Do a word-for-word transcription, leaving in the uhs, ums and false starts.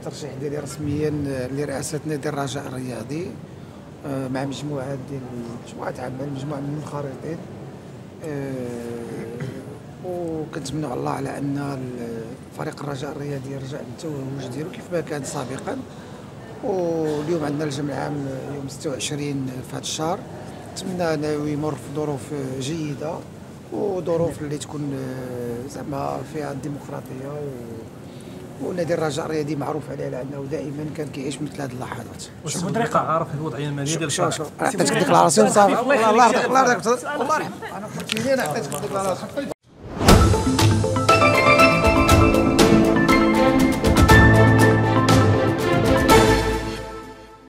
الترشيح ديالي رسميا لرئاسه نادي الرجاء الرياضي مع مجموعه ديال مجموعه عمل، مجموعه من المنخرطين. وكنتمنوا على الله على ان فريق الرجاء الرياضي يرجع للتوهج ديالو كيف ما كان سابقا. واليوم عندنا الجمع العام يوم ستة وعشرين في هذا الشهر، نتمنى انه يمر في ظروف جيده وظروف اللي تكون زعما فيها الديمقراطيه. و ونادي الرجاء الرياضي معروف عليه على انه دائما كان كيعيش مثل هذه اللحظات. واش بطريقه عارف الوضعيه الماليه ديال الفريق؟ شوف شوف عطيتك ديكلاراسيون صافي. الله يرضيك الله يرضيك الله يرحمك. انا قلت لي انا عطيتك ديكلاراسيون.